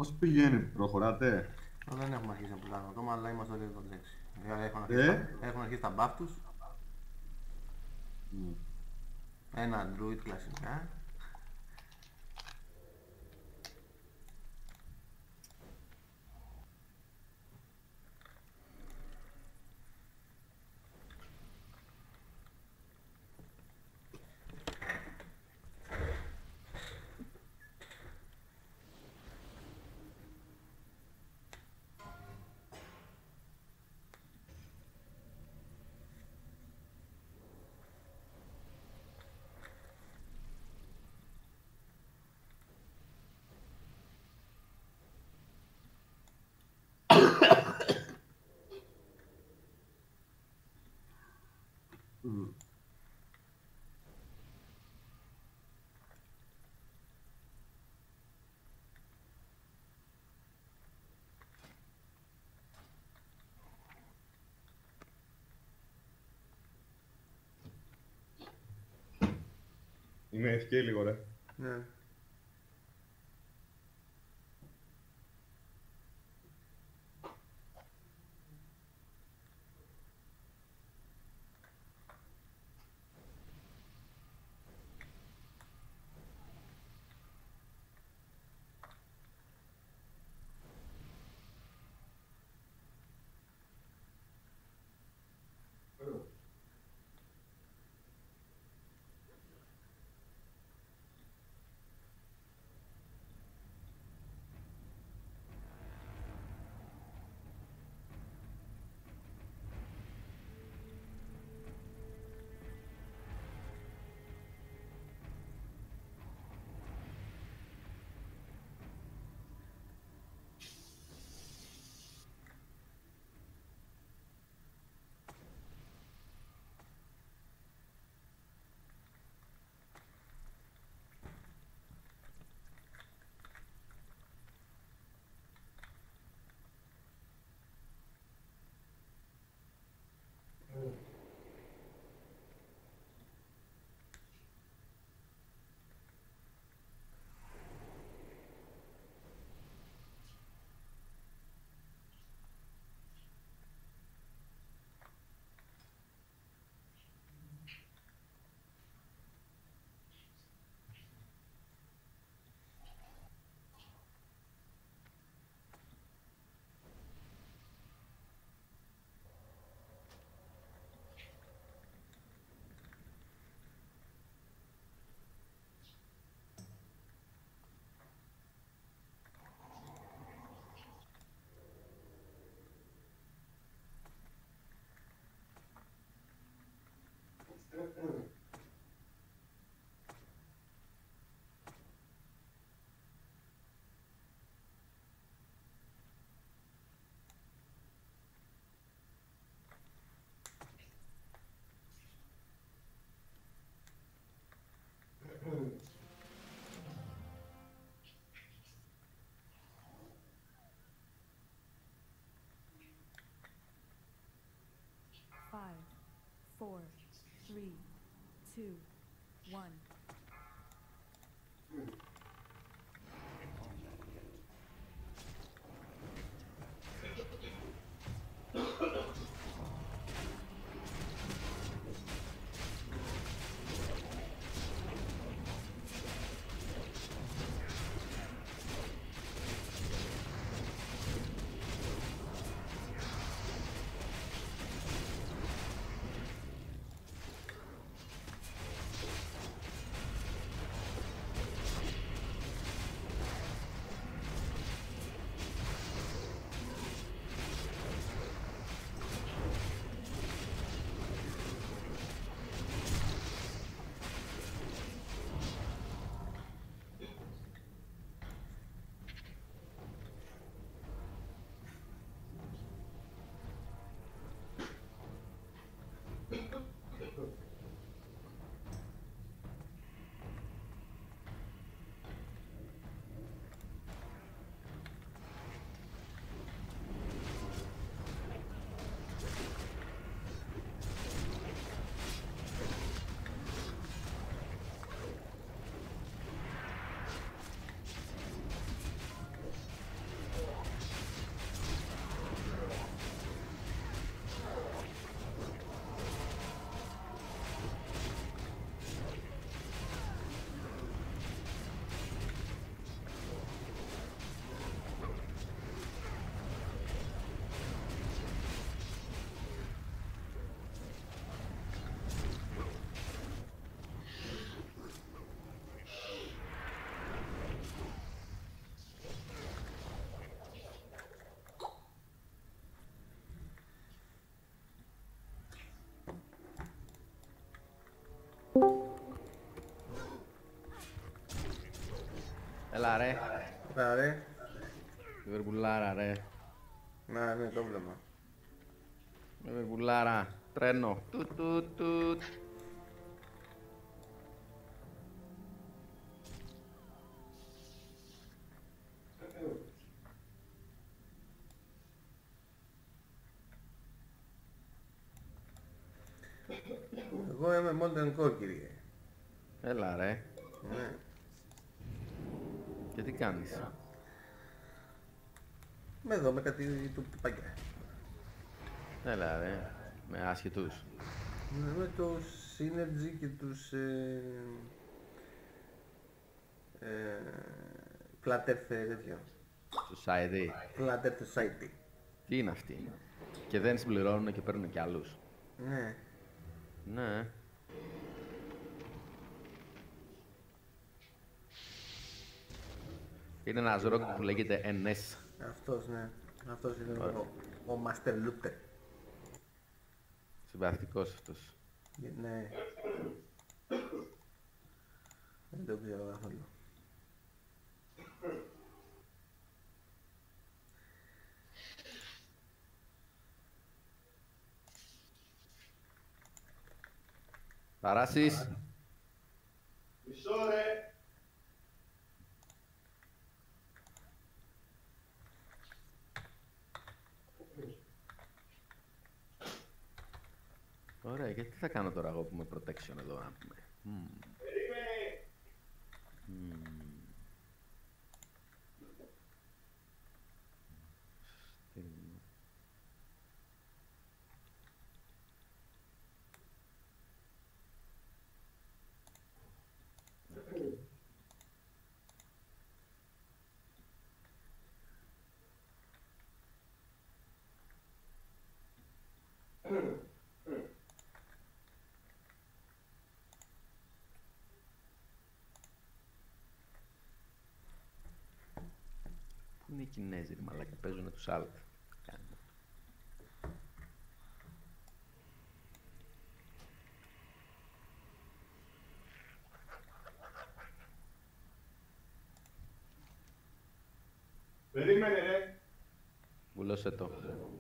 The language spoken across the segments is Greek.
Πώς πηγαίνει, προχωράτε? Δεν έχουμε αρχίσει να πουλάμε ακόμα, αλλά είμαστε όλοι εδώ 6. Ε? Έχουν αρχίσει τα buff τους. Mm. Ένα druid κλασικά. Mm. Είμαι ευκαιρία λίγο, ρε. Ναι. Five, four, three, two, one. Έλα ρε. Άρα ρε. Λιβερπουλάρα ρε. Να, ναι, το βλέμμα. Λιβερπουλάρα. Τρένο. Τουτ τουτ τουτ. Εγώ είμαι Molten Core, κύριε. Έλα ρε. Ναι. Και τι κάνεις? Με εδώ, με κάτι του παγιά. Έλα ρε. Με άσχετους. Με το Synergy και τους Flat Earth τέτοιο. Society. Flat Earth Society. Τι είναι αυτοί? Και δεν συμπληρώνουν και παίρνουν κι άλλους. Ναι. Ναι. Είναι ένας ροκ που λέγεται NS. Αυτός, ναι. Αυτός είναι ο Master Looter. Συμπαθητικός αυτός. Ναι. Δεν το ξέρω καθόλου. Παράσεις. Μισό ρε. Ωραία, και τι θα κάνω τώρα εγώ που είμαι protection εδώ να πούμε. Περίμενε. Πού είναι οι Κινέζοι ρε μαλάκα, παίζουνε τους alt. Περίμενε ρε. Βουλώσε το.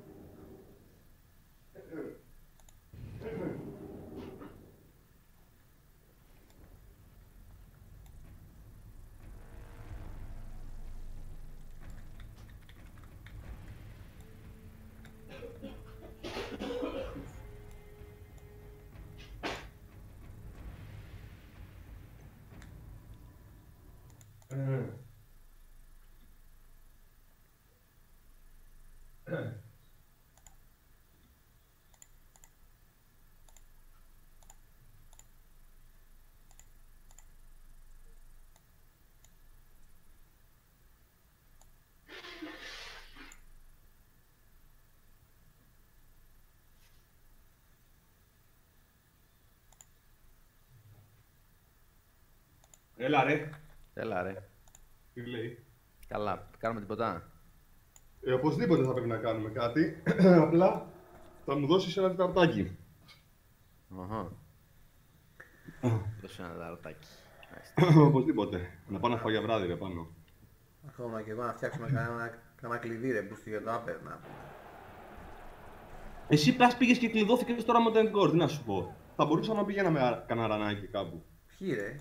Έλα ρε. Έλα ρε. Τι λέει? Καλά, κάνουμε τίποτα. Οπωσδήποτε θα πρέπει να κάνουμε κάτι. Απλά θα μου δώσεις ένα τεταρτάκι. Αχα. Δώσε ένα δαρτάκι. Οπωσδήποτε. Να πάω να φάω για βράδυ ρε πάνω. Ακόμα και εγώ να φτιάξουμε κανένα κλειδί ρε μπούστι για το Aper να πούμε. Εσύ πλάς πήγες και κλειδώθηκες τώρα με το Encore, τι να σου πω. Θα μπορούσαμε να πηγαίναμε κανένα ρανάκι κάπου. Ποιοι ρε.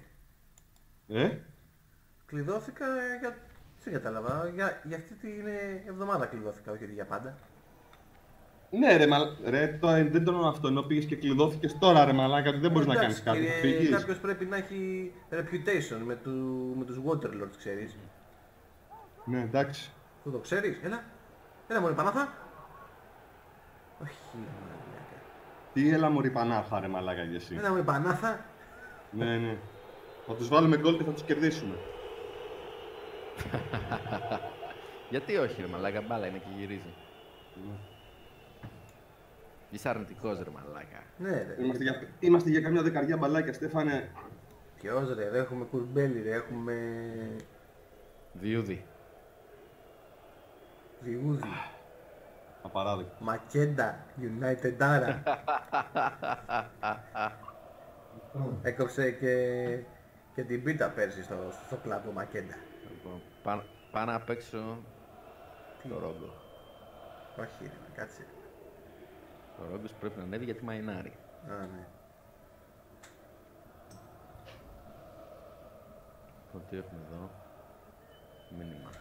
Κλειδώθηκα για... Δεν κατάλαβα. Για αυτή την εβδομάδα κλειδώθηκα, όχι για πάντα. Ναι ρε, δεν το εννοώ αυτό, ενώ πήγες και κλειδώθηκες τώρα ρε μαλάκα, ότι δεν μπορείς να κάνεις κάτι. Πήγες. Κάποιος πρέπει να έχει reputation με τους Waterlords, ξέρεις. Ναι, εντάξει. Πού το ξέρεις, έλα μωρέ Πανάθα. Όχι μαλάκα. Τι έλα μωρή πανάθα ρε μαλάκα κι εσύ. Έλα μωρέ Πανάθα. Ναι. Θα τους βάλουμε γκολ και θα τους κερδίσουμε. Γιατί όχι ρε μαλάκα, μπάλα είναι και γυρίζει. Είσαι αρνητικός ρε μαλάκα. Ναι ρε. Είμαστε για καμιά δεκαριά μπαλάκια, Στέφανε. Ποιος ρε, έχουμε Κουρμπέλι ρε, έχουμε... Διούδη. Διούδη. Απαράδεκτο. Μακέντα, United Άρα. Έκοψε και την πίτα πέρσι στο κλαμπ ο Μακέντα. Πάω να παίξω το Ρόγκο. Όχι, ρε, κάτσε. Το Ρόγκος πρέπει να ανέβει γιατί μαϊνάρει. Α, ναι. Λοιπόν, τι έχουμε εδώ. Μήνυμα.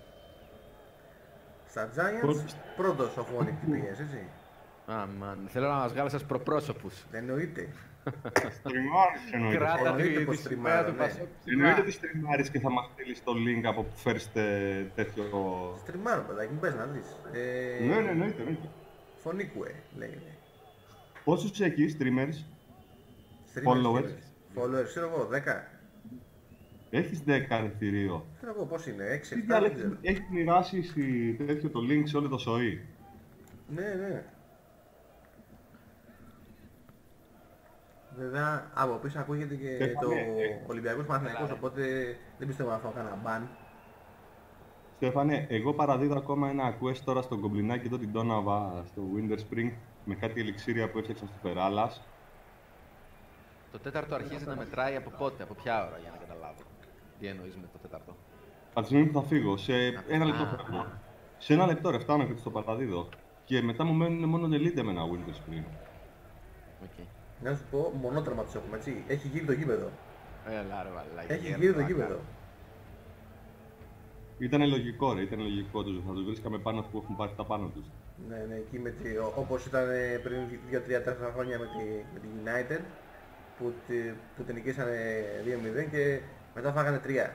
Στα Giants, πρώτος ο Φόνικ την πήγες, έτσι. Θέλω να μας βγάλω σας προπρόσωπους. Εννοείται. Στριμάρεις εννοείται. Κράτα Εννοείται πως τη σημαία τριμάρω, του ναι. Πασόκ. Εννοείται ότι στριμάρεις και θα μας στείλεις το link από που φέρεις τέτοιο... Στριμάρω, παιδάκι, μου πες να δεις. Ναι, εννοείται. Φωνικουέ, λέγεται. Πόσους έχει streamers? Followers. Followers, ξέρω εγώ, 10. Έχεις 10 θηρίο. Ξέρω εγώ πώς είναι, 6, 7, Τι δεν διάλεκτο, ξέρω. έχει μοιράσει τέτοιο το link σε όλο το σοή. Ναι. Βέβαια, από πίσω ακούγεται και το Ολυμπιακός Παναθηναϊκός, οπότε δεν πιστεύω να φάω κανένα μπαν. Στέφανε, εγώ παραδίδω ακόμα ένα quest τώρα στον κομπλινάκι εδώ την Τόναβα στο Winter Spring με κάτι ελιξίρια που έφτιαξα στο Περάλλας. Το τέταρτο αρχίζει να μετράει από πότε, από ποια ώρα, για να καταλάβω. Τι εννοείς με το τέταρτο. Από τη στιγμή που θα φύγω, σε ένα λεπτό φεύγω. Σε ένα λεπτό ρε, φτάνω και στο παραδίδω. Και μετά μου μένουν μόνο elite με ένα Winter Spring. Okay. Να σου πω, μονότραμα τους έχουμε, έτσι. Έχει γίνει το γήπεδο. Έλα ρε βαλάκι. Έχει γίνει το γήπεδο. Ήτανε λογικό ρε, ήταν λογικό τους. Θα τους βρίσκαμε πάνω που έχουν πάρει τα πάνω τους. Ναι, εκεί όπως ήταν πριν 2-3-4 χρόνια με τη United που την νικήσανε 2-0 και μετά φάγανε 3.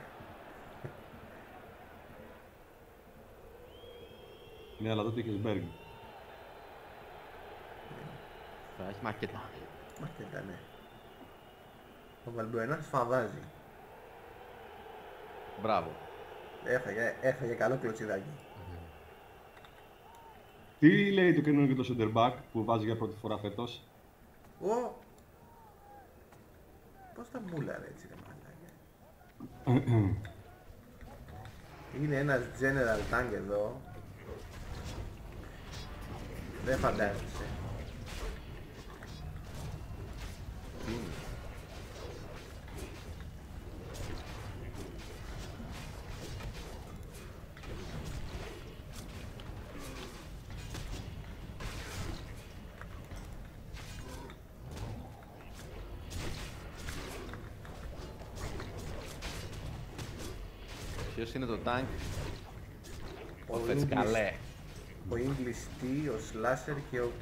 Ναι, αλλά τότε είχες Berg. Θα έχει μακέτα. Μακέτα, ναι. Ο Βαλμπουενάς φαβάζει. Μπράβο. Έφαγε καλό κλωτσιδάκι. Τι λέει το καινούργιο το center back που βάζει για πρώτη φορά φέτος? Πώς τα μπούλαρε έτσι ρε μαλάκια. Είναι ένας general tank εδώ. Δεν φαντάζεσαι. Ποιος είναι το tank? Ο English- Φετσκαλέ. Ο English T, ο Slasher και ο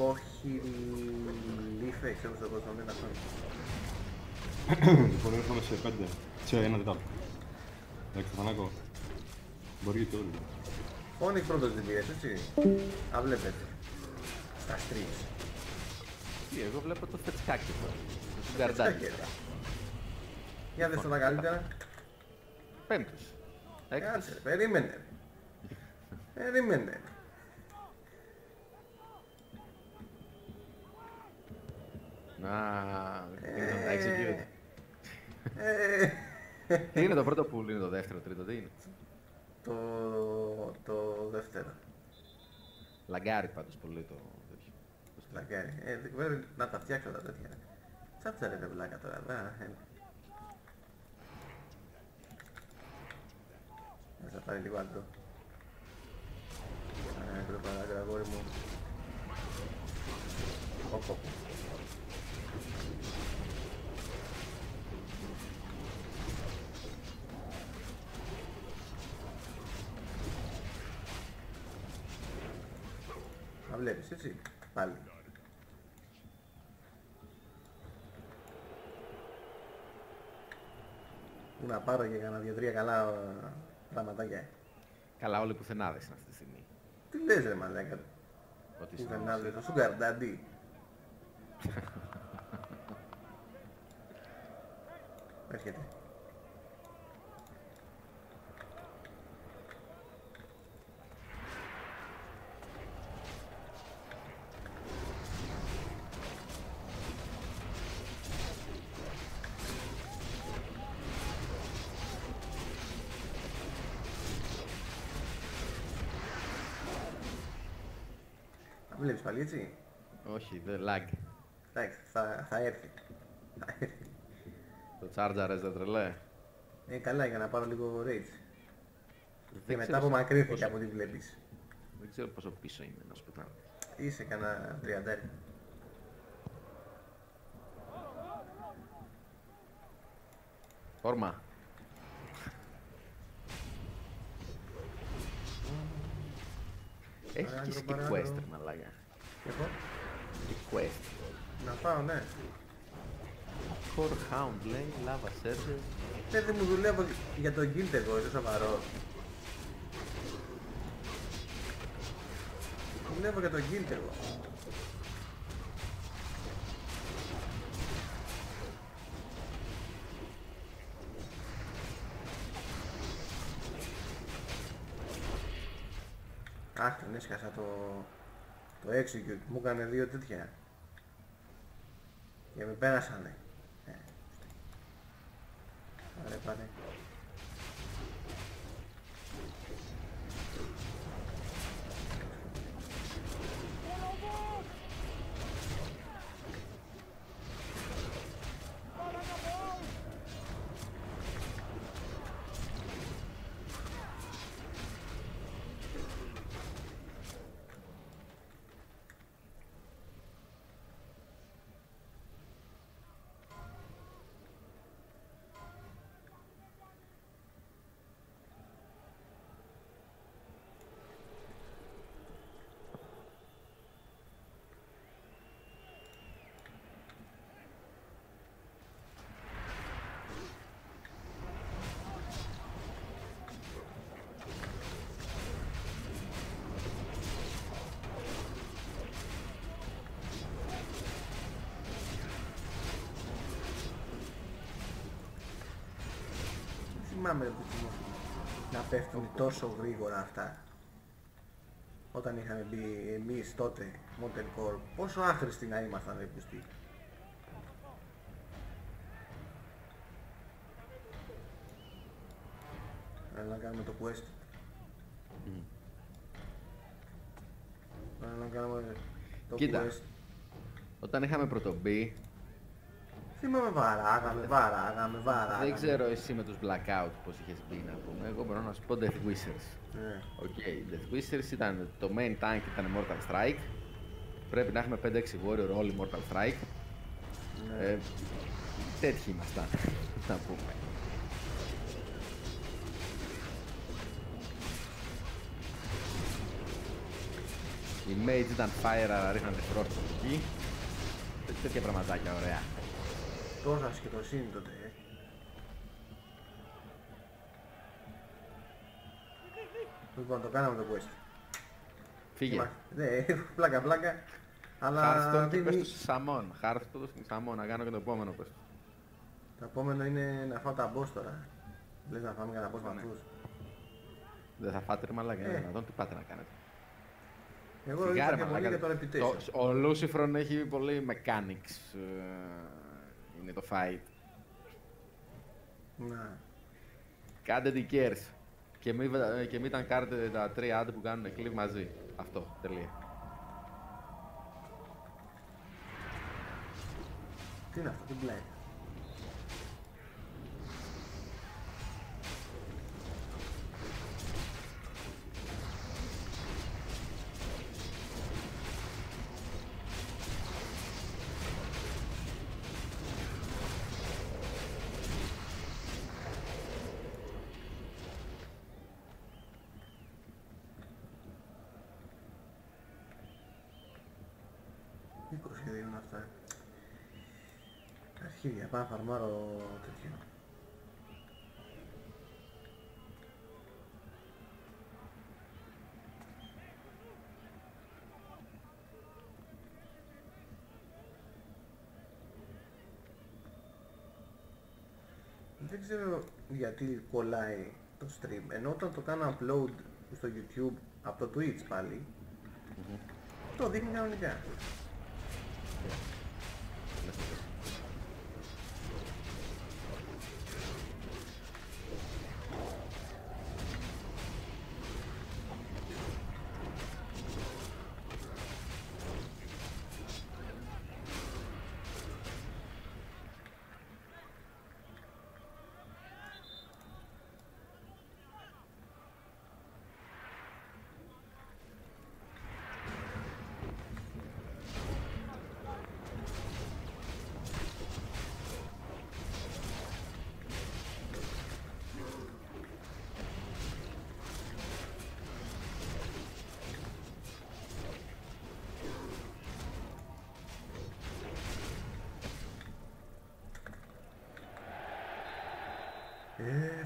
Κόχιλίφε, ξέρω στο κόσμο δεν αυτό. Λοιπόν, έρχομαι σε 5. Σε ένα τετάρτο. Εντάξει, Θανάκο. Μπορεί και όλοι. Φόνικ πρώτος δεν πήγες, έτσι. Α, βλέπετε. Στα streams. Τι, εγώ βλέπω το Φετσκάκι τώρα. Το Σουγκαρντάκι. Για δες τα καλύτερα. Πέμπτος. Έκτος. Κάτσε, ρε, περίμενε. Περίμενε. Να, είναι το execute. Ε, Τι είναι το πρώτο pool, είναι το δεύτερο, τρίτο, τι είναι? Το δεύτερο. Λαγκάρι πάντως πολύ το τέτοιο. Λαγκάρι. Βέβαια να τα φτιάξω τα τέτοια. Τσάπτσα ρε βλάκα τώρα. Θα πάρει λίγο άντρο. Άντρο παράγρα αγόρι μου. Όπ. Να βλέπεις έτσι, πάλι. Πού να πάρω και κανένα 2-3 καλά πραγματάκια. Καλά, όλοι πουθενάδες είναι αυτή τη στιγμή. Τι λες ρε μαλάκα. Ό,τι Πού δεν σημαίνει. άδε, το Sugar Daddy. Έρχεται. Βλέπεις πάλι έτσι. Όχι, δεν lag. Εντάξει, θα έρθει. Θα έρθει. Το Charger δεν τρελέ. Καλά για να πάρω λίγο rage. Και μετά ξέρω απομακρύνθηκε πόσο- από ό,τι βλέπεις. Δεν ξέρω πόσο πίσω είναι, να σου πω την αλήθεια. Είσαι κανένα 30. Όρμα. Έχει και skip quest, μαλάκα. Και εγώ, Και quest. να πάω, ναι. Core Hound λέει, Lava Server. Δεν μου δουλεύω για το guild εγώ, είσαι σοβαρός. Δουλεύω για το guild εγώ. Αχ, τον έσκασα το execute, μου έκανε 2 τέτοια. Και με πέρασανε. Πάρε, πάρε. Θυμάμαι ρε, που να πέφτουν τόσο γρήγορα αυτά. Όταν είχαμε μπει εμείς τότε, Mountain Core, πόσο άχρηστοι να ήμασταν ρε πουστοί. Έλα να κάνουμε το quest. Έλα να κάνουμε το Κοίτα. quest. Όταν είχαμε πρωτομπεί, Θυμάμαι βαράγαμε. δεν ξέρω εσύ με τους Blackout πώς είχες μπει να πούμε. Εγώ μπορώ να σου πω Death Wishers. Ναι. Οκ, Death Wishers ήταν το main tank, ήταν Mortal Strike. Πρέπει να έχουμε 5-6 warrior όλοι Mortal Strike. Ναι. Τέτοιοι ήμασταν, να πούμε. Οι mages ήταν fire, αλλά ρίχνανε frost εκεί. Τέτοια πραγματάκια ωραία. Τόσα σχεδοσύνη τότε, Λοιπόν, το κάναμε το quest. Φύγε. Ναι, πλάκα. Αλλά Χάρστον και δίνει... πες του Σαμών. Χάρστον και Σαμών, να κάνω και το επόμενο πες. Το επόμενο είναι να φάω τα boss τώρα. Λες να φάμε κανένα boss με Ναι. αυτούς. Δεν θα φάτε ρε μαλάκα, να δω τι πάτε να κάνετε. Εγώ Σιγά, ήρθα ρε και πολύ μαλάκα. για το reputation. Ο Λούσιφρον έχει πολύ mechanics. Είναι το fight. Να. Κάντε τι cares. Και μην ταγκάρετε τα τρία άντε που κάνουν κλειπ μαζί. Αυτό, τελεία. Τι είναι αυτό, τι μπλε. Σχέδιο είναι αυτά. Αρχίδια, πάω να φαρμάρω τέτοιο. Δεν ξέρω γιατί κολλάει το stream, ενώ όταν το κάνω upload στο YouTube από το Twitch πάλι, το δείχνει κανονικά.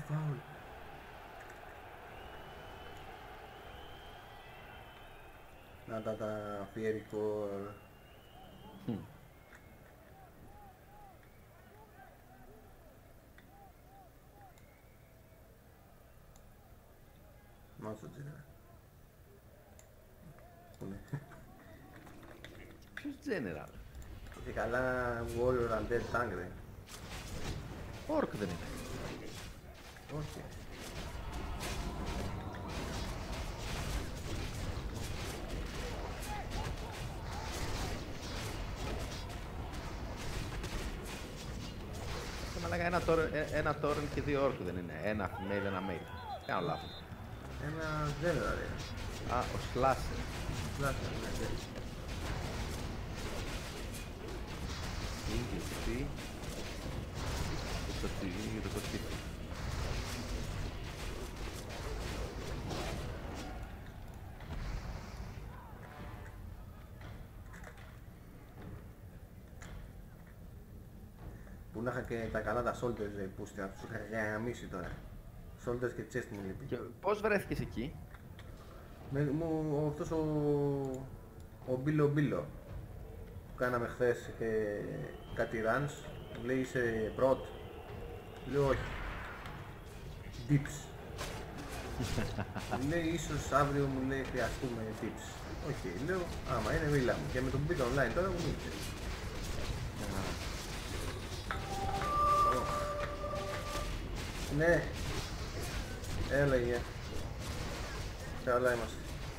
φάουλ. Να τα φιερικό. Μάτσο τζίνα. Πού είναι? Ποιος general? Και καλά Warrior Undead Tank ρε. Orc δεν είναι. Όχι. Μαλάκα, ένα torrent και δύο orc δεν είναι. Ένα female, ένα male. Κάνω λάθος. Ένα general ρε. Α, ο slasher. Λάθος, ναι. Τι. Το κοστί. Που να είχα και τα καλά τα shoulders ρε, που θα τους είχα γαμίσει τώρα. Shoulders και chest μου λείπει. Και πώς βρέθηκες εκεί? Αυτός ο Μπίλο που κάναμε χθες και κάτι runs, μου λέει είσαι πρώτ. Λέω όχι. Dips. Μου λέει ίσως αύριο μου λέει χρειαστούμε tips. Όχι, λέω άμα είναι μίλα μου. Και με τον που μπήκα online τώρα μου μίλησε. Ναι. Έλεγε. Καλά είμαστε.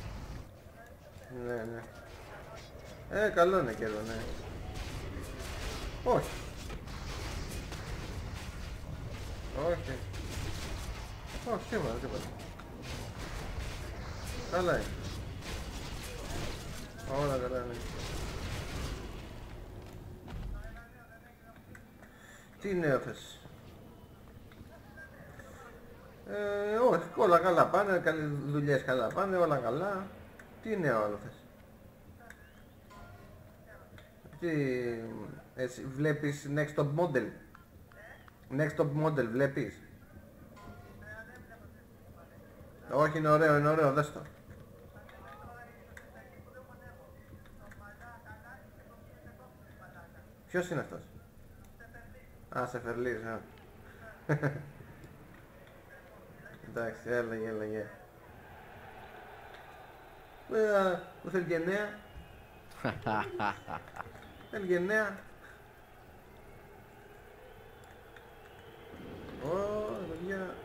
Ναι. Καλό είναι και εδώ, ναι. Όχι. Όχι. Όχι, τίποτα. Καλά είναι. Όλα καλά είναι. Τι νέο θες? Όχι, όλα καλά πάνε, καλές δουλειές καλά πάνε, όλα καλά. Τι νέο άλλο θες? Τι, εσύ βλέπεις Next Top Model? Next Top Model βλέπεις? Όχι, είναι ωραίο, δες το. Ποιος είναι αυτός? Α, σε φερλείς, Εντάξει, έλεγε. Μου θέλει και νέα. Θέλει και νέα. Παιδιά.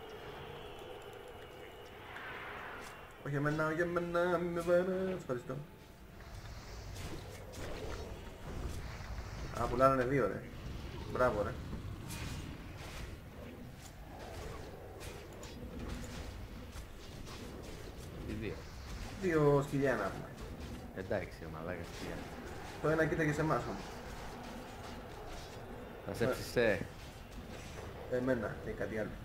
Όχι εμένα, μην με βάρες. Ευχαριστώ. Α, πουλάνε δύο ρε. Μπράβο ρε. Δύο σκυλιά να πούμε. Εντάξει, μαλάκα σκυλιά. Το ένα κοίταγε σε εμάς όμως. Θα σε ψησέ. Εμένα ή κάτι άλλο.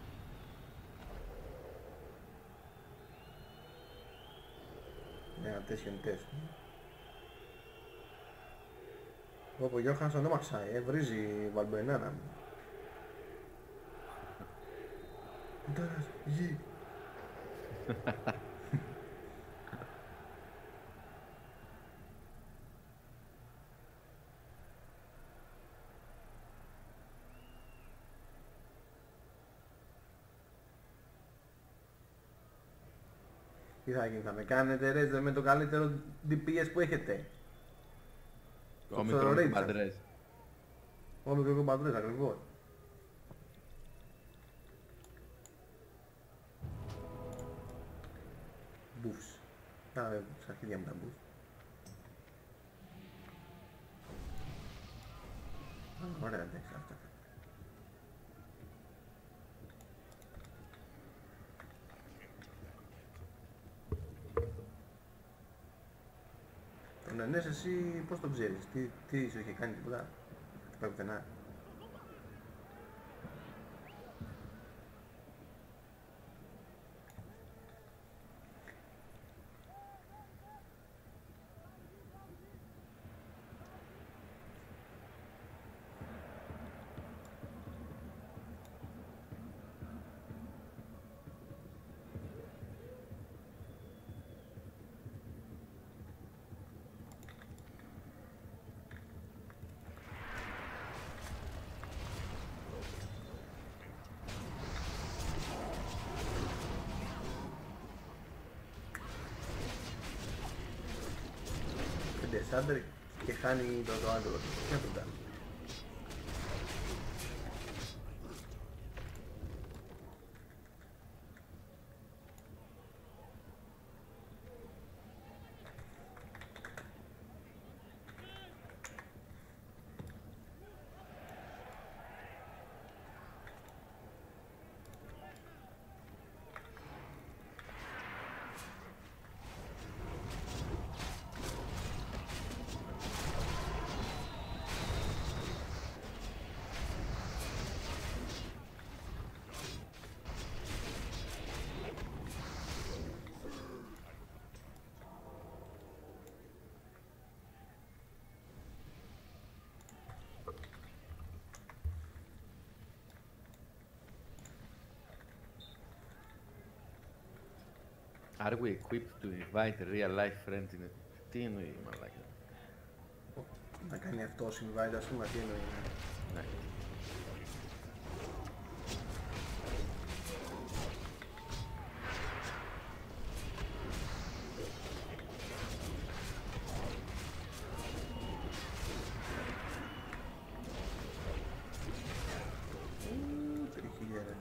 Ναι, attention test. Όπου ο Γιώχανσον δεν μαξάει, βρίζει η βαλμπενάνα μου. Τώρα, γη. Τι θα γίνει, θα με κάνετε ρε με το καλύτερο DPS που έχετε. Ο μικρός μπαντρές. Ο μικρός μπαντρές, ακριβώς. Buffs. Α, στα αρχίδια μου τα buffs. Ωραία, εντάξει, αυτά. Τον Ενές εσύ πώς τον ξέρεις, τι σου είχε κάνει τίποτα, τι πάει πουθενά. Σάντερ και χάνει το άντρο. Τι να το κάνει. Are we equipped to invite real life friends in it? Τι εννοεί, μαλάκα. Να κάνει αυτό invite, ας πούμε, τι εννοεί. Ναι. Τριχίλια, ρε.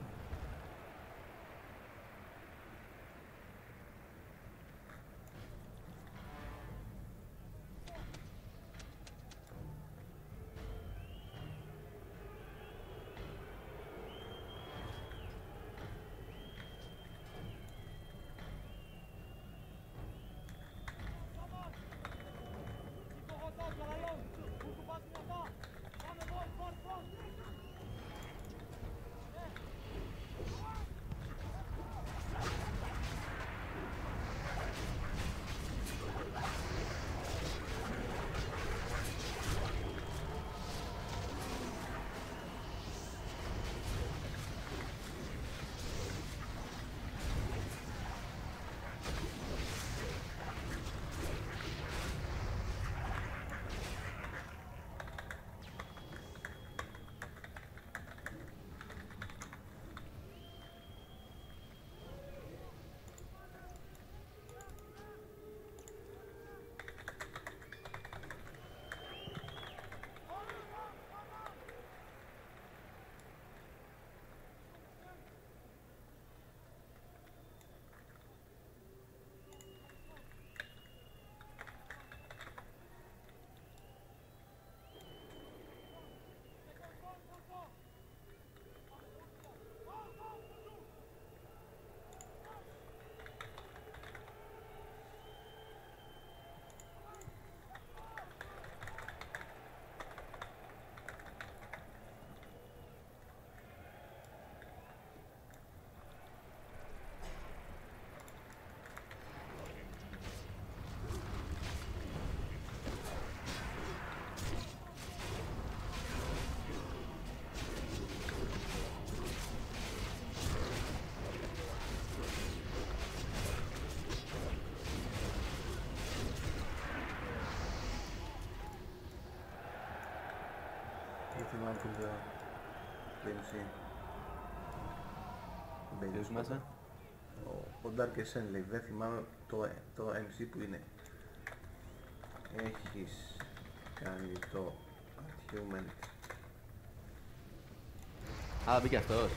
Δεν θυμάμαι που λέω. MC. Ποιος μέσα? Ο Dark Ascent λέει, δεν θυμάμαι το MC που είναι. Έχεις κάνει το attunement. Α, μπήκε αυτός.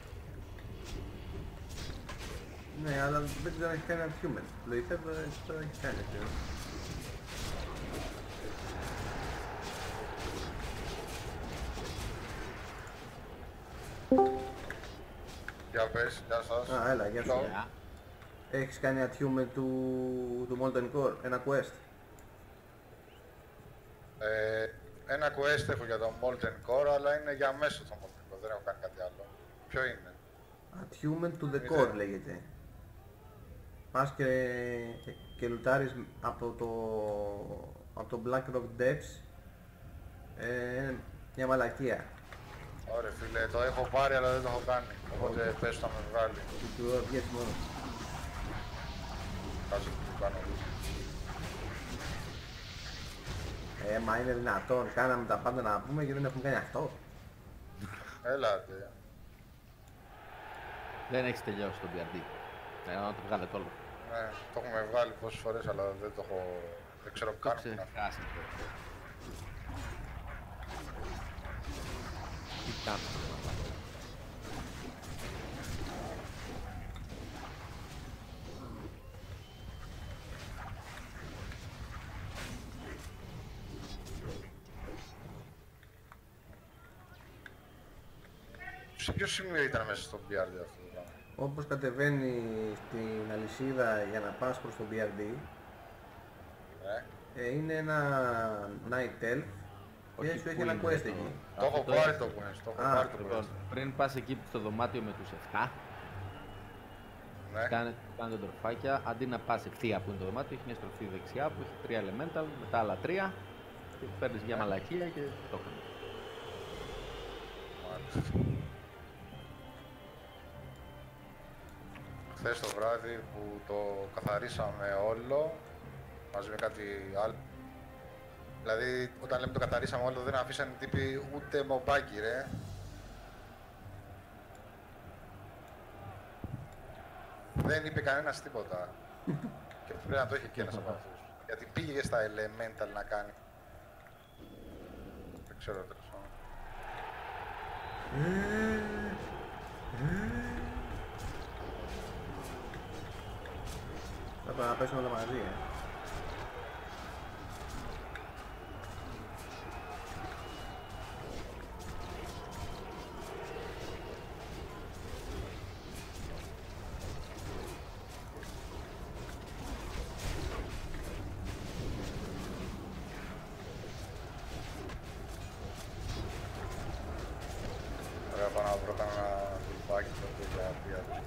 Ναι, αλλά δεν ξέρω αν έχει κάνει attunement. Λογιθεύω τώρα έχει κάνει αυτό. Γεια πες, γεια σας. Α, έλα, γεια σου. Γεια. Έχεις κάνει attunement του Molten Core, ένα quest. Ένα quest έχω για το Molten Core, αλλά είναι για μέσα το Molten Core, δεν έχω κάνει κάτι άλλο. Ποιο είναι? Attunement to the Μηδέν. core λέγεται. Πας και λουτάρεις από το Black Rock Depths μια μαλακία. Ωραία φίλε, το έχω πάρει αλλά δεν το έχω κάνει. Οπότε πες θα με βγάλει. Και του βγαίνει μόνο. Κάτσε που το κάνω. Μα είναι δυνατόν, κάναμε τα πάντα να πούμε και δεν έχουμε κάνει αυτό. Έλατε. Δεν έχεις τελειώσει το BRD. Να το βγάλετε όλο. Ναι, το έχουμε βγάλει πόσες φορές αλλά δεν το έχω Δεν ξέρω Το καν που είναι αυτό. ξεχάσετε. Τι κάνουμε. Σε ποιο σημείο ήταν μέσα στο BRD αυτό το πράγμα? Όπως κατεβαίνει στην αλυσίδα για να πας προς το BRD, Ναι. είναι ένα night elf και Όχι, σου έχει πού ένα είναι quest αυτό? εκεί. Το έχω Αυτό πάρει είναι. το quest, το έχω Α, πάρει το Λοιπόν, quest. πριν πας εκεί στο δωμάτιο με τους 7, Ναι. κάνετε τροφάκια, αντί να πας ευθεία που είναι το δωμάτιο, έχει μια στροφή δεξιά που έχει 3 elemental, μετά άλλα 3 και παίρνεις μια μαλακία και το κάνεις. Μάλιστα. Χθες το βράδυ που το καθαρίσαμε όλο, μαζί με κάτι άλλο. Δηλαδή, όταν λέμε το καθαρίσαμε όλο, δεν αφήσανε τύποι ούτε μομπάκι, ρε. Δεν είπε κανένας τίποτα. Και πρέπει να το έχει και ένας από αυτούς. Γιατί πήγε στα elemental να κάνει. Δεν ξέρω τέλος πάντων. Θα πρέπει να πέσουμε όλα μαζί, Ωραία, πάω να βρω κανένα τουλπάκι τότε για πια.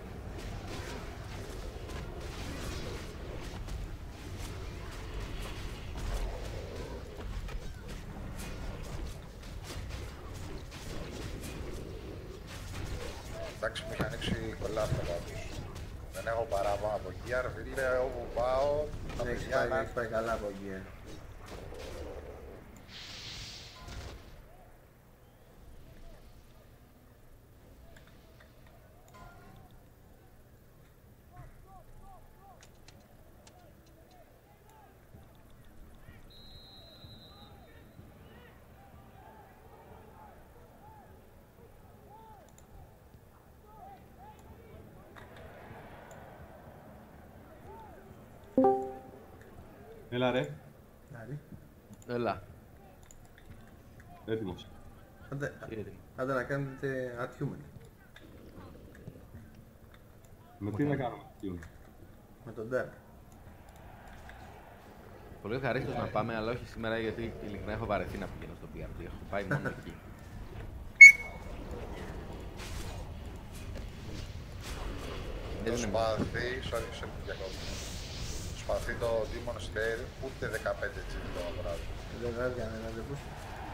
Εντάξει, μου έχει ανοίξει πολλά αυτά πάντως. Δεν έχω παράπονο από gear, φίλε, όπου πάω, τα Έχεις παιδιά πάει, να... έχεις πάει καλά από εκεί, Έλα ρε, Δηλαδή, Έλα, έτοιμος. άντε να κάνετε attunement Με τι να κάνουμε, Γιούν. με τον Dark. πολύ ευχαρίστως να πάμε, αλλά όχι σήμερα γιατί ειλικρινά έχω βαρεθεί να πηγαίνω στο BRD. Έχω πάει μόνο εκεί. Το σπαθί, sorry, σε διακόπτω. Το σπαθί το Demon Slayer ούτε 15 τσίπ το βράδυ. Δεν βγάζει κανένα, δεν πούς.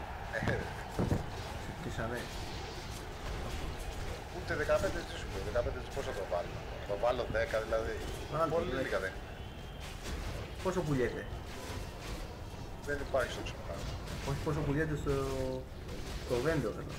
Πήσανε. Ούτε 15 τσίπ σου πει, 15 τσίπ πόσο το βάλω. Το βάλω 10 δηλαδή. Βάλτε, Πολύ 10. λίγα δεν είναι. Πόσο πουλιέται. Δεν υπάρχει στο ξεπάνω. Όχι πόσο πουλιέται στο vendor εδώ.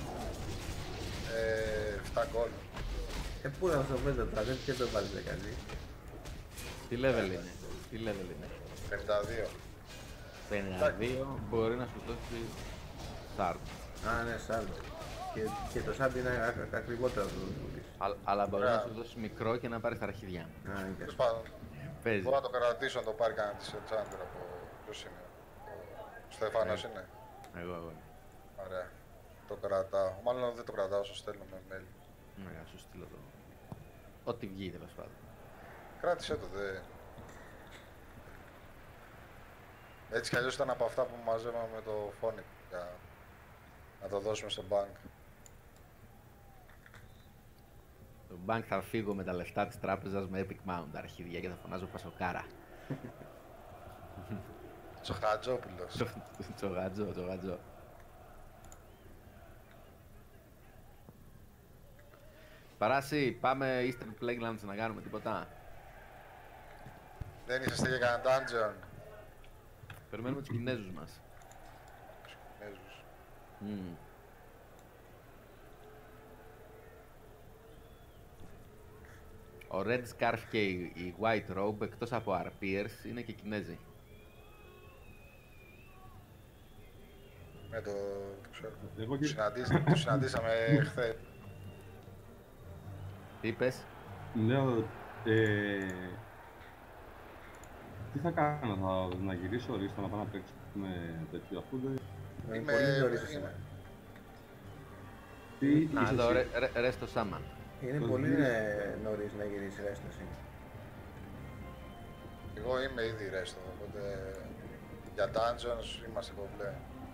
7 γκολ. Πού να στο vendor τώρα, δεν και το βάλεις δεκαδί. Τι level είναι, τι level είναι. 52. 52 μπορεί να σου δώσει start. Α, ναι, σάρτ. Και το σάρτ είναι ακριβότερο από το πουλής. Αλλά μπορεί Ωραία. να σου δώσει μικρό και να πάρεις τα αρχίδια. Α, είναι και Τέλος αυτό. πάντων, Παίζει. μπορώ να το κρατήσω να το πάρει κανένα της Chandler από... Ποιος είναι? Ο Στέφανος είναι. Εγώ. Ωραία. Το κρατάω. Μάλλον δεν το κρατάω, όσο στέλνω με mail. Να σου στείλω το. Ό,τι βγει τέλος πάντων. Κράτησε το, δε. Έτσι κι αλλιώς ήταν από αυτά που μαζεύαμε με το Phonic για να το δώσουμε στο bank. Το bank θα φύγω με τα λεφτά της τράπεζας με Epic Mount αρχίδια και θα φωνάζω Πασοκάρα. Τσοχατζόπουλος. Τσογατζό. Παράση, πάμε Eastern Plaguelands να κάνουμε τίποτα. Δεν είσαστε για κανένα dungeon. Περιμένουμε τους Κινέζους μας. Τους Κινέζους. Μμμ. Ο Red Scarf και η White Robe, εκτός από Arpeers, είναι και Κινέζοι. Ναι, το ξέρω. Εγώ Το και... το συναντήσαμε χθες. Τι είπες? Λέω, τι θα κάνω, να γυρίσω ορίστο, να πάω να παίξω με τέτοιο, αφού δεν... Είμαι- Πολύ νωρίς είμαι- εσένα. Τι Να, είσαι εδώ εσύ? ρε στο Σάμαν. Είναι Το πολύ γύρισε. νωρίς να γυρίσει ρέστο εσύ. Εγώ είμαι ήδη ρέστο, οπότε για dungeons είμαστε κομπλέ.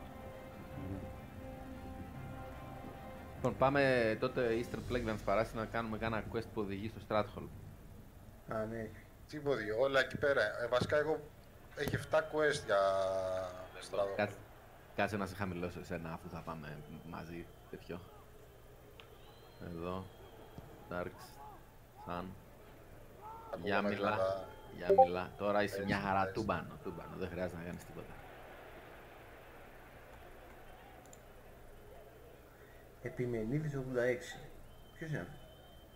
Λοιπόν, πάμε τότε Eastern Plague να μας παράσει να κάνουμε κάνα quest που οδηγεί στο Stratholm. Α, ναι. Τι πόδι, όλα εκεί πέρα. Βασικά εγώ έχει 7 quest για Stratholm. Κάτσε να σε χαμηλώσω εσένα αφού θα πάμε μαζί τέτοιο. Εδώ. Darks. Sun. Για μιλά. Για μιλά. Τώρα είσαι μια χαρά τούμπανο. Δεν χρειάζεται να κάνεις τίποτα. Επιμενίδης 86. Ποιος είναι αυτός?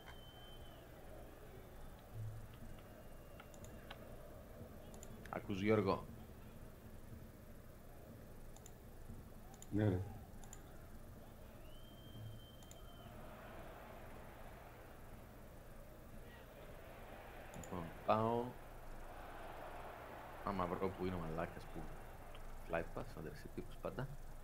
Ακούς Γιώργο. Ναι, ρε. Λοιπόν, πάω. Άμα βρω που είναι ο μαλάκας που flight pass, ο δερσί τύπος πάντα.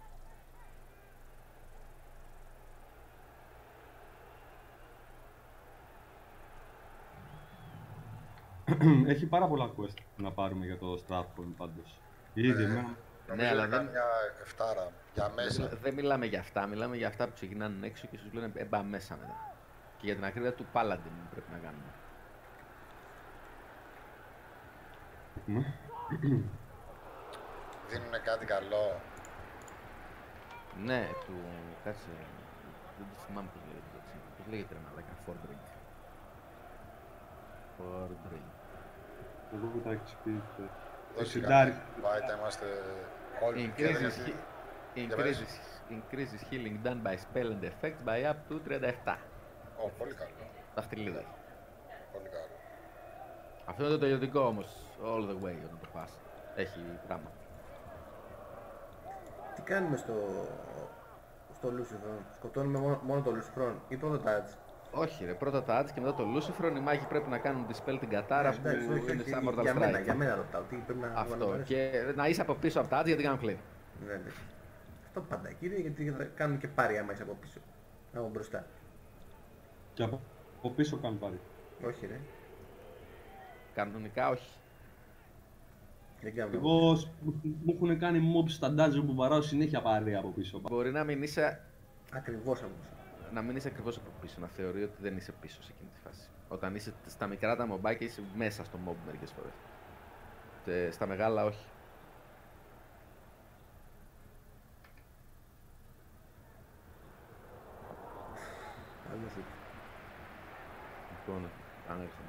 Έχει πάρα πολλά quest να πάρουμε για το Stratholm πάντως. Ήδη εμένα... Νομίζω αλλά είναι δεν- καμιά 7 για μέσα. Δεν μιλάμε για αυτά, μιλάμε για αυτά που ξεκινάνε έξω και σου λένε έμπα μέσα μετά. Και για την ακρίβεια του Paladin πρέπει να κάνουμε. Δίνουνε κάτι καλό. Ναι, του. Κάτσε. Δεν το θυμάμαι πώς λέγεται. Πώς λέγεται ρε μαλάκα, Fordring. Fordring. Εγώ που τα έχεις πει... Δεν Συντάρι. Πάει, τα είμαστε όλοι together, γιατί- Increases healing done by spell and effects by up to 37. Ω, πολύ καλό. Δαχτυλίδα. Πολύ καλό. Αυτό είναι το τελειωτικό όμως, all the way όταν το πας. Έχει πράγμα. Τι κάνουμε στο Lucifer? Σκοτώνουμε μόνο το Lucifer ή πρώτο touch? Όχι ρε, πρώτα τα ads και μετά το Lucifer, οι μάγοι πρέπει να κάνουν dispel την κατάρα που Εντάξει, όχι, είναι όχι, σαν Mortal για μένα, Strike. για μένα ρωτάω. Τι πρέπει να Αυτό. βάλω Και να είσαι από πίσω από τα ads γιατί κάνουν clear. Ναι, ναι. Αυτό πάντα κύριε, γιατί θα κάνουν και πάρει άμα είσαι από πίσω. Από μπροστά. Και από πίσω κάνουν πάρει. Όχι ρε. Κανονικά όχι. Δεν κάνουν. Εγώ μου έχουν κάνει mobs στα dungeon που βαράω συνέχεια πάρει από πίσω. Μπορεί να μην είσαι, Ακριβώς από πίσω. να μην είσαι ακριβώς από πίσω, να θεωρεί ότι δεν είσαι πίσω σε εκείνη τη φάση. Όταν είσαι στα μικρά τα μομπάκια είσαι μέσα στο mob μερικές φορές. Και στα μεγάλα όχι. Άλλος εκεί. Λοιπόν, ανέρχομαι.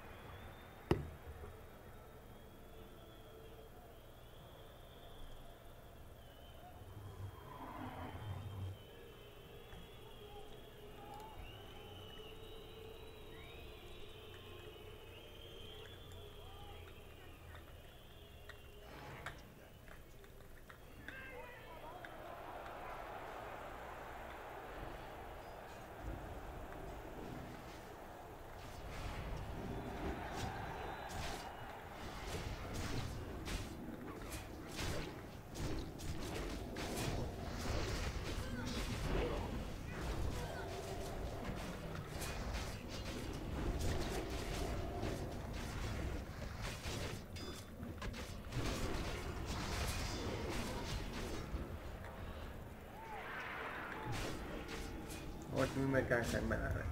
Όχι, μην με κάνεις εμένα ρε.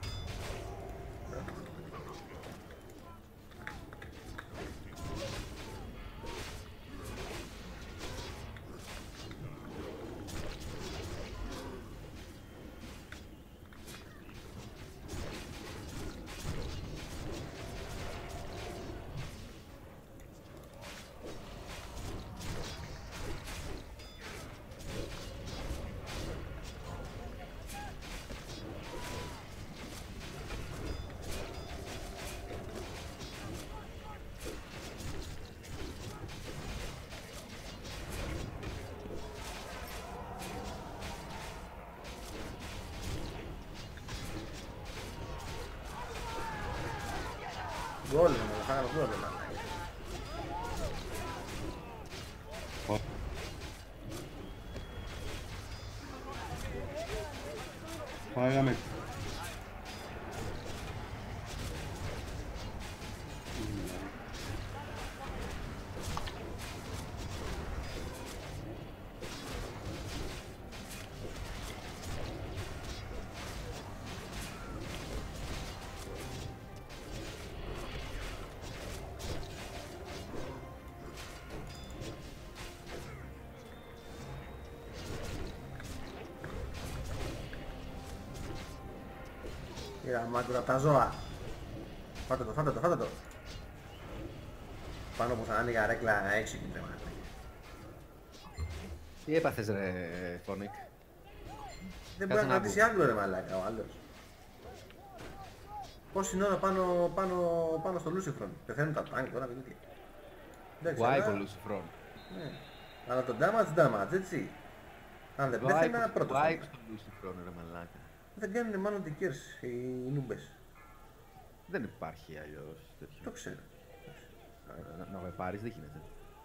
Γκολ, μου φάγαμε γκολ, μάλλον. Φάγαμε. Πήρα μάγκουρα από τα ζώα. Φάτε το, φάτε το, φάτε το. Πάνω που θα είναι η καρέκλα έξι και τρέμα. Τι έπαθες ρε Φόνικ? Δεν μπορεί να κρατήσει άλλο ρε μαλάκα ο άλλος. Πόση ώρα πάνω στο Λούσιφρον. Πεθαίνουν τα τάγκ τώρα και τέτοια. Εντάξει, Why αλλά- for Lucifron? Ναι. Αλλά το damage, έτσι. Αν δεν πέθαινα, πρώτος. Why ήμουν. στο Lucifron ρε μαλάκα? Δεν κάνουνε μάλλον δικαίρες οι νούμπες. Δεν υπάρχει αλλιώς Το τέτοιο. ξέρω. Να με πάρεις δεν γίνεται.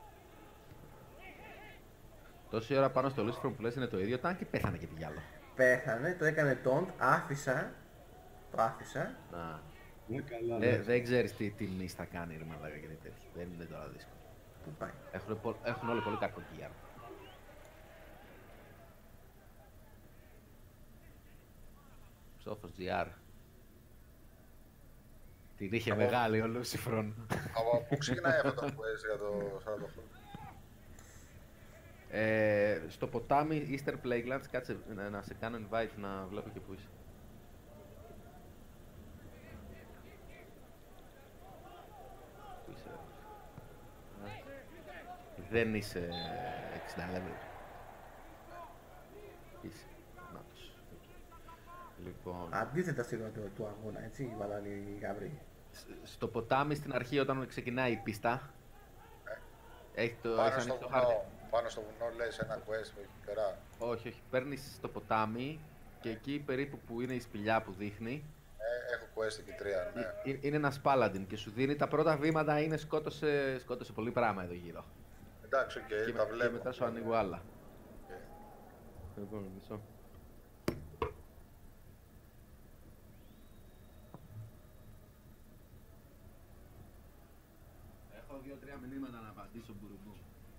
Τόση ώρα πάνω στο Lucifron που λες είναι το ίδιο, και πέθανε και τι άλλο. Πέθανε, το έκανε taunt, άφησα. Το άφησα. Να. Ναι, καλά, ναι. Δεν ξέρεις τι μυς θα κάνει ρε μαλάκα και τέτοιο. Δεν είναι τώρα δύσκολο. Πού πάει. Έχουν όλοι πολύ κακό gear. Ψόφος GR. Την είχε μεγάλη ο Lucifron. Από πού ξεκινάει αυτό το quest για το 48? Στο ποτάμι Easter Plaguelands, κάτσε να σε κάνω invite να βλέπω και που είσαι. Πού είσαι ρε? Δεν είσαι 60 level. Είσαι. Νάτος. Λοιπόν, Αντίθετα στη ροή του αγώνα, έτσι, βάλανε οι γαμπροί. στο ποτάμι στην αρχή όταν ξεκινάει η πίστα, έχει Πάνω ανοίξει στο το χάρτη. βουνό, πάνω στο βουνό λες ένα quest που έχει πέρα. Όχι, παίρνεις στο ποτάμι και εκεί περίπου που είναι η σπηλιά που δείχνει, Έχω quest εκεί 3, ναι. είναι ένας paladin και σου δίνει τα πρώτα βήματα είναι σκότωσε πολύ πράγμα εδώ γύρω. Εντάξει, οκ, τα Και βλέπω. μετά σου ανοίγω άλλα. Οκ. Λοιπόν, μισό. Έχω 2-3 μηνύματα να απαντήσω μπουρουμπού.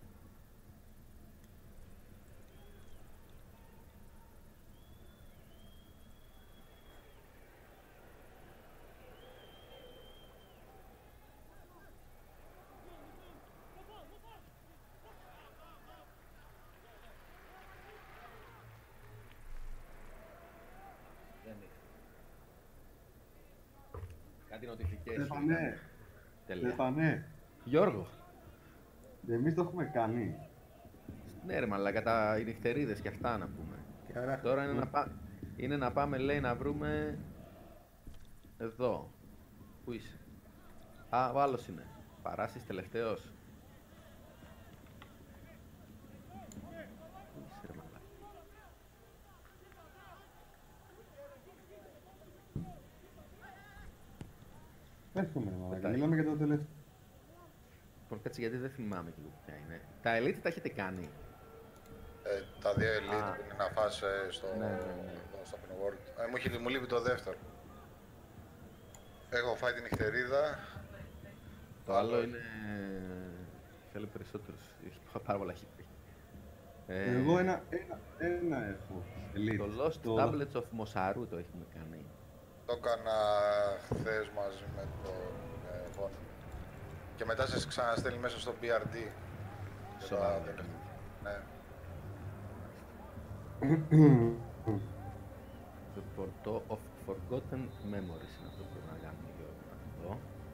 Δεν είναι. Κάτι notification. Στέφανε, Τέλεια. Στέφανε, Γιώργο. εμείς το έχουμε κάνει. Ναι ρε μαλάκα, οι νυχτερίδες και αυτά να πούμε. Τι γράφει. Τώρα είναι να πάμε, λέει, να βρούμε... Εδώ. Πού είσαι? Α, ο άλλος είναι. Παράσης τελευταίος. Πού είσαι ρε μαλάκα? Έρχομαι, μαλάκα. Πετάει. Μιλάμε για το τελευταίο. Λοιπόν, κάτσε γιατί δεν θυμάμαι και λίγο ποια είναι. Τα Elite τα έχετε κάνει. Τα δύο elite Α. που είναι να φας στο Ναι. στο open world. Μου λείπει το δεύτερο. Έχω φάει την νυχτερίδα. Το άλλο είναι... Θέλει περισσότερους. Έχει πάρα πολλά χίπη. Εγώ ένα έχω. Elite. Το Lost Tablets of Mosaru το έχουμε κάνει. Το έκανα χθες μαζί με τον Βον. Και μετά σας ξαναστέλνει μέσα στο BRD. Και Σοβαρά. τα τελευταία. Ναι. Λοιπόν, το of Forgotten Memories είναι αυτό που πρέπει να κάνουμε Γιώργο.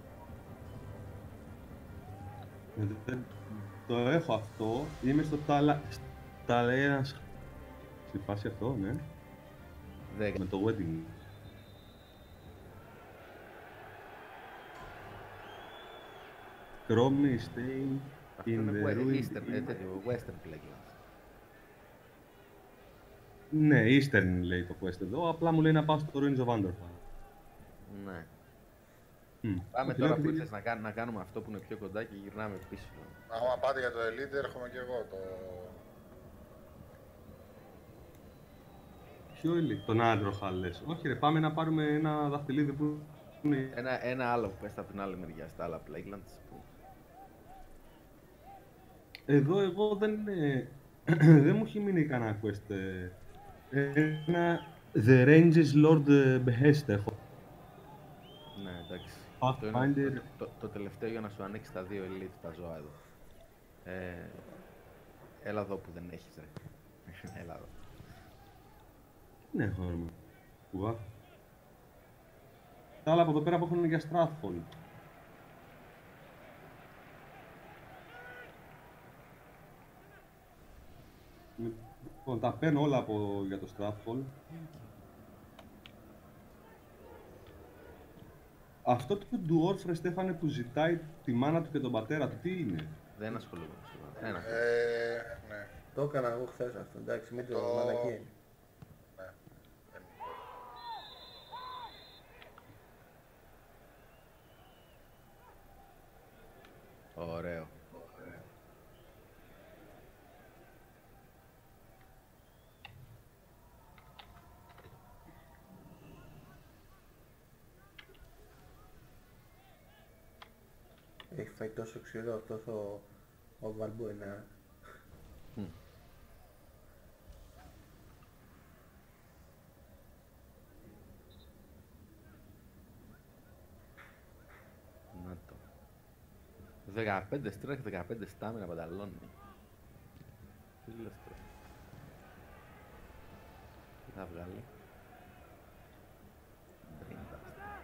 Εδώ. Το έχω αυτό. Είμαι στο Talena. Στη φάση αυτό, ναι. Με το wedding. Chromie Stain Αυτό in είναι the ruined Eastern, τέτοιο, Western Plaguelands. Ναι, Eastern λέει το quest εδώ. Απλά μου λέει να πάω στο Ruins of Underfall. Ναι. Πάμε Όχι, τώρα λέω που ότι- ήρθες να κάνουμε αυτό που είναι πιο κοντά και γυρνάμε πίσω. Άμα πάτε για το Elite, έρχομαι και εγώ. Ποιο Elite, τον Άντροχα λες. Όχι ρε, πάμε να πάρουμε ένα δαχτυλίδι που είναι... Ένα άλλο που πες από την άλλη μεριά, στα άλλα Plaguelands. Εδώ εγώ δεν, δεν μου έχει μείνει κανένα quest. Ένα The Ranges Lord Behest έχω. Ναι, εντάξει. Αυτό είναι Pathfinder. το τελευταίο για να σου ανοίξει τα δύο Elite, τα ζώα εδώ. Έλα εδώ που δεν έχεις, ρε. Έλα εδώ. Ναι, έχω ρε. Κουβά. Τα άλλα από εδώ πέρα που έχουν για Strathfall. Λοιπόν, τα παίρνω όλα για το Strathfall. Αυτό το Dwarf, ρε Στέφανε, που ζητάει τη μάνα του και τον πατέρα του, τι είναι? Δεν ασχολούμαι σίγουρα. Ένα. Ναι. Το έκανα εγώ χθες αυτό, εντάξει, μην το Το- μαλακία. Ναι. Ωραίο. Έχει φάει τόσο ξύλο αυτός ο Βαλμπόινα. Να το. 15 στρέχ, 15 στάμινα πανταλώνει. Τι λες τώρα. Τι θα βγάλει. Μπρίντα.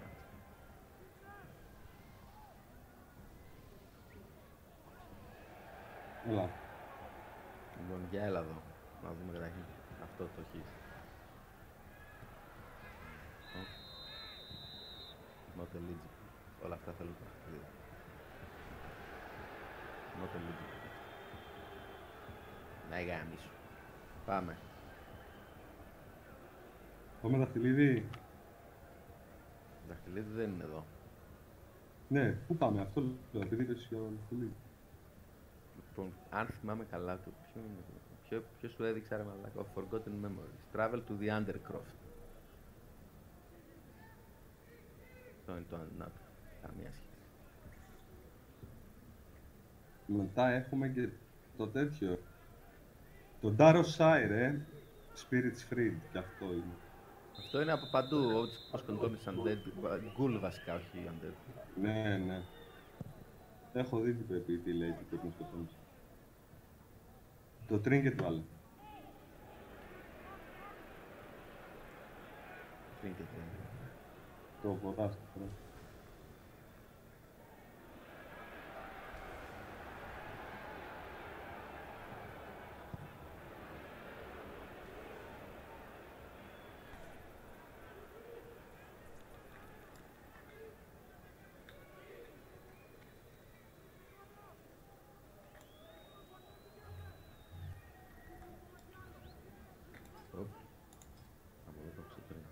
Έλα. Λοιπόν, για έλα εδώ. Να δούμε καταρχήν. Αυτό το έχεις. Not eligible. Όλα αυτά θέλουν παιχνίδι. Not eligible. Να γάμισου. Πάμε. Πάμε δαχτυλίδι. Δαχτυλίδι δεν είναι εδώ. Ναι, πού πάμε, αυτό λέω, επειδή είπες για δαχτυλίδι. Λοιπόν, αν θυμάμαι καλά το ποιο είναι το. Ποιο σου έδειξα ρε μαλάκα. Ο Forgotten Memories. Travel to the Undercroft. Αυτό είναι το Unknown. Καμία σχέση. Μετά έχουμε και το τέτοιο. Το Darrow Shire, Spirits Freed, και αυτό είναι. Αυτό είναι από παντού. Πώς σκοντώνεις undead. Γκουλ βασικά, όχι undead. Ναι, ναι. Έχω δει τι λέει, τι πρέπει να σκοτώνεις. Το Trinket βάλε. Trinket. Το φοράς, το φοράς. Από εδώ το ξεκινάω.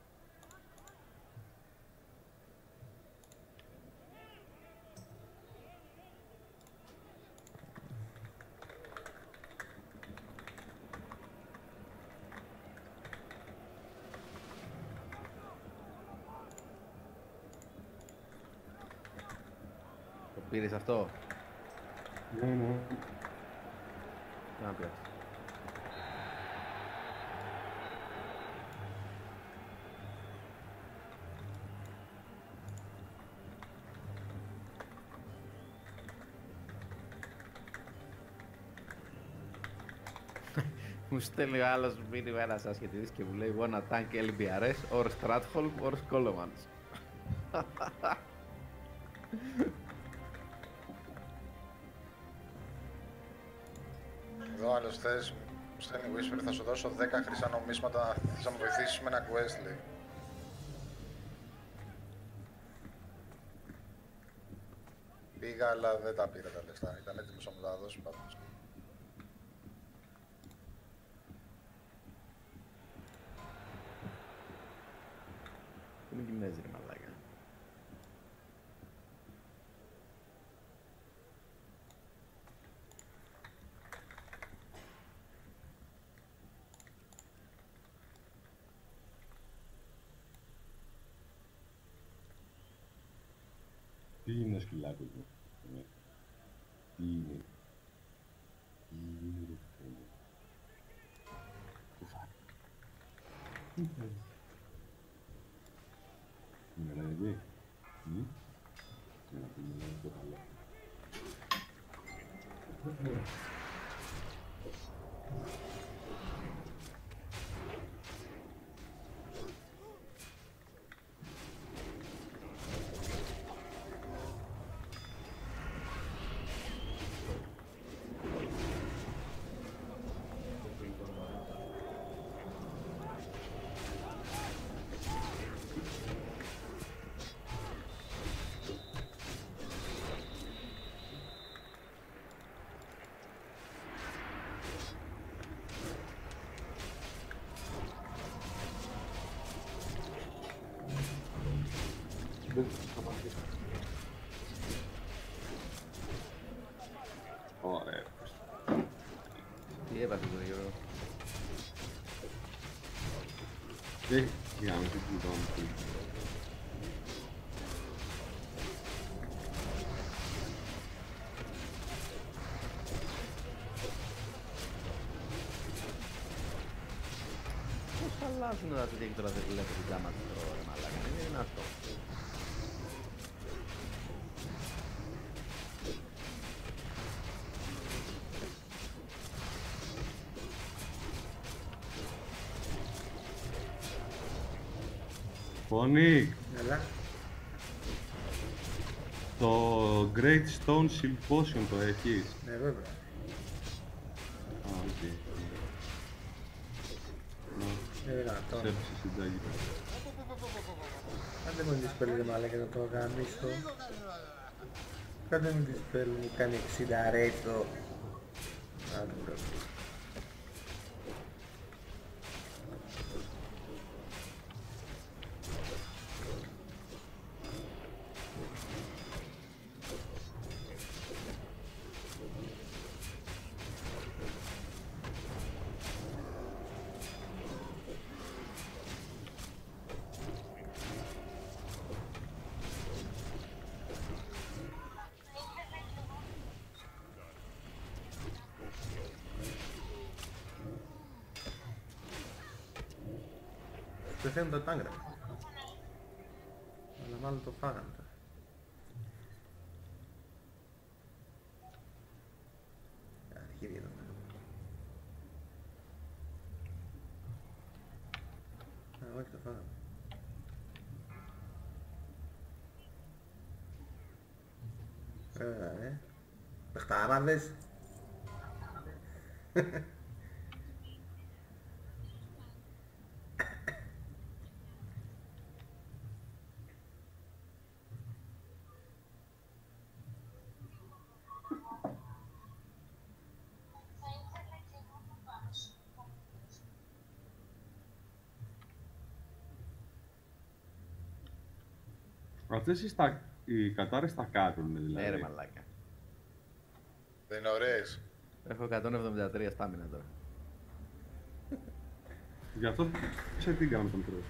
Το πήρες αυτό. Ναι, ναι. Να πιάσεις. Μου στέλνει ο άλλος μήνυμα ένας ασχετής και μου λέει wanna tank LBRS or Stratholm or Scholomans. Εδώ άλλος θες, μου στέλνει Whisper, θα σου δώσω 10 χρυσά νομίσματα, θα με βοηθήσεις με ένα quest, λέει. Πήγα, αλλά δεν τα πήρα τα λεφτά, ήταν έτοιμος να μου τα δώσει πάντως. Τι με κινέζει ρε μαλάκα. είναι ο σκυλάκος μου. Τι είναι. Τι είναι ρε φίλε. Μιλάει εκεί. Μιλάει το καλό. Ωραία. Τι έπαθε το Γιώργο. Για να μην κοιτάμε. Πώς αλλάζουν όλα τέτοια και τώρα δεν βλέπω την κάμα του τώρα, ρε μαλάκα. Είναι δυνατό. Φωνή, Έλα. το Great Stone Symposium το έχεις. Ναι, βέβαια. Α, οκ. Δυνατόν. Ψέψε συντάγει. Κάντε μου τη σπέλη ρε μαλάκα να το γαμίσω. Κάντε μου τη σπέλη μου κάνει 60 ρέιτο. Άντε μπρο. Πεθαίνουν τα τάγκρα. Αλλά μάλλον το φάγανε τώρα. Αρχίδι εδώ. Α, όχι το φάγανε. Πεχτάραδες. Αυτές οι κατάρρες τα κάτουν δηλαδή. Ναι ρε μαλάκα. Δεν είναι ωραίες. Έχω 173 στάμινα τώρα. Γι' αυτό σε τι κάναμε τον πρώτο.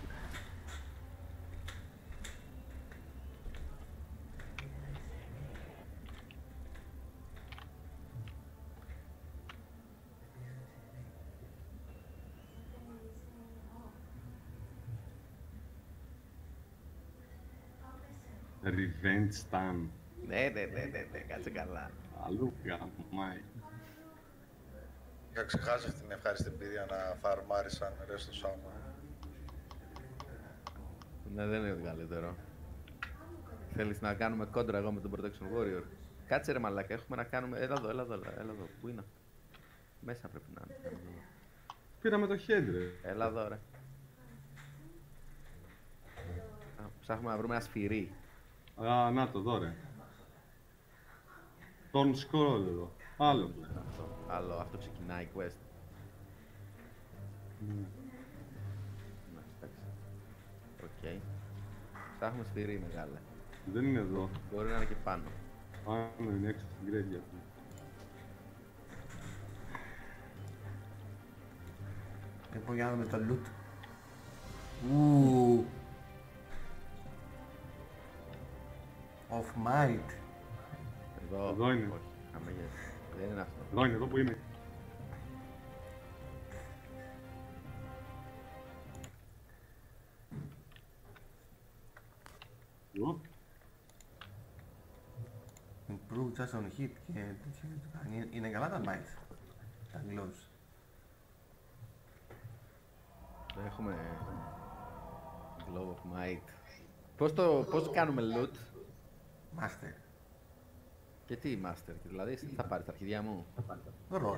Revenge Stan. Ναι, κάτσε καλά. Αλλού γαμάει. Είχα ξεχάσει αυτή την ευχάριστη εμπειρία να φαρμάρισαν ρε στο σώμα. Ναι, δεν είναι το καλύτερο. Θέλεις να κάνουμε κόντρα εγώ με τον Protection Warrior. Κάτσε ρε μαλάκα, έχουμε να κάνουμε... Έλα εδώ. Πού είναι αυτό? Μέσα πρέπει να είναι. Πήραμε το head ρε. Έλα εδώ ρε. Ψάχνουμε να βρούμε ένα σφυρί. Α, να το δω ρε. Τον σκρόλ εδώ. Άλλο. Αυτό ξεκινάει quest. Ναι. Εντάξει. Οκ. Ψάχνουμε σφυρί μεγάλα. Δεν είναι εδώ. Μπορεί να είναι και πάνω. Πάνω είναι έξω στην γκρέντια. Λοιπόν, για να δούμε το loot. Ου. of Might. Εδώ είναι. Όχι, αμέσως. Δεν είναι αυτό. Εδώ είναι, εδώ που είμαι. Ω, Improve just on hit και τέτοια. Είναι καλά τα Might. Τα gloves. Έχουμε Glow of Might. Πώς κάνουμε loot Master. και τι Master, δηλαδή εσύ τι θα πάρεις τα αρχιδιά μου. Roll.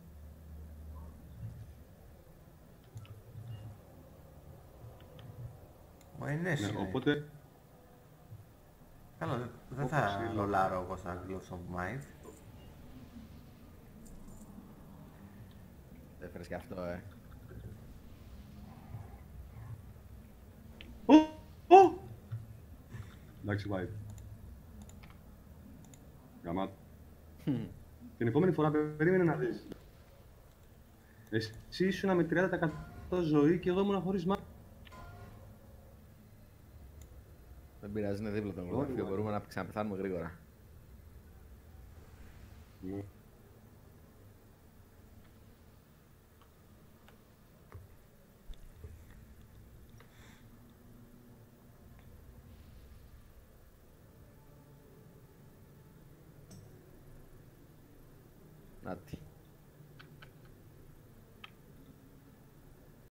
Ο NS ναι, είναι. οπότε, Καλά, δεν όπως θα είδα. ρολάρω εγώ στα Gloves of Might. Έφερες και αυτό, Ω! Εντάξει, πάει. Γαμάτο. Την επόμενη φορά περίμενε να δεις. Εσύ ήσουν με 30% ζωή και εγώ ήμουν χωρίς μάχη. Δεν πειράζει, είναι δίπλα το γραφείο, μπορούμε να ξαναπεθάνουμε γρήγορα. Ναι. Νάτι.